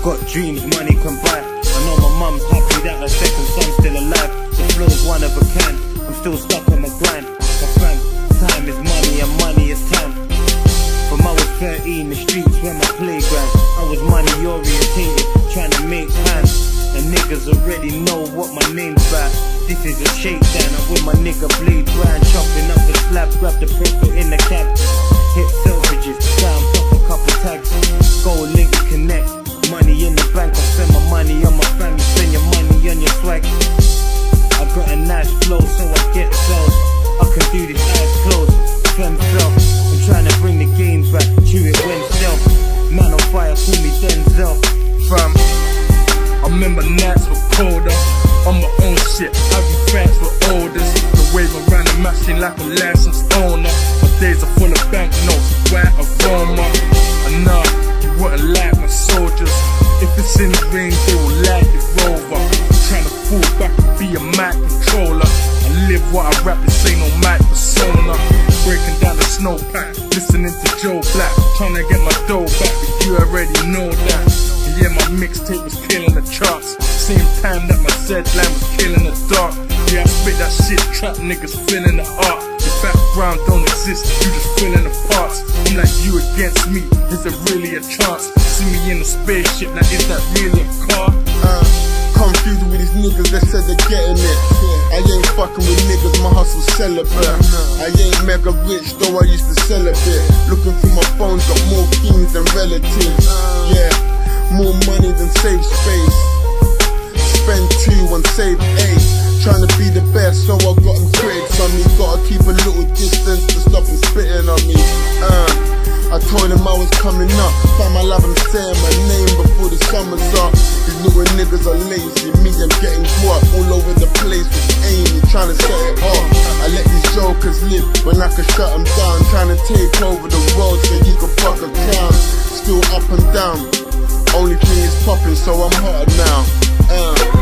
got dreams money can buy. I know my mum's happy that her second son's still alive. The flow's one of a kind, I'm still stuck on my grind. My fam, time is money and money is time. From I was 13, the streets were my playground. I was money orientated, trying to make plans. And niggas already know what my name's about. This is a shakedown, I'm with my nigga Blade Brown. Chopping up the slab, grab the profit in the cab. Hit Selfridges, down, pop a couple tags. Go link, connect, money in the bank. I spend my money on my family, spend your money on your swag. I got a nice flow, so I get sales. I can do this eyes closed, fem self. I'm trying to bring the game back, chew it when self. Man on fire, call me Denzel. Fam, I remember nights were colder. On my own shit, having friends with orders. The wave around the machine like a licensed owner. My days are full of banknotes, white aroma. And nah, you wouldn't like my soldiers. If it's in the rain, they will light your rover. Trying to fall back and be a mic controller. I live what I rap, this ain't no mic persona. Breaking down the snowpack, listening to Joe Black. Trying to get my dough back, but you already know that. And yeah, my mixtape was killing the charts. Same time that my Z-line was killing the dark. Yeah, I spit that shit, trap niggas feeling the art. The background don't exist, you just filling the parts. I'm like, you against me, is there really a chance? See me in a spaceship, like is that really a car? Confused with these niggas that said they're getting it. I ain't fucking with niggas, my hustle's celibate. I ain't mega rich, though I used to sell a bit. Looking through my phone, got more kings than relatives. Yeah, more money than save space. Spend 2 and save 8. Trying to be the best, so I got them critics on me. Gotta keep a little distance to stop them spitting on me. I told them I was coming up. Fam, I love them saying my name before the summer's up. These little niggas are lazy, me I'm getting caught all over the place with Amy, trying to set it up. I let these jokers live when I could shut them down. Trying to take over the world so you can fuck a clown. Still up and down, only thing is popping, so I'm hotter now.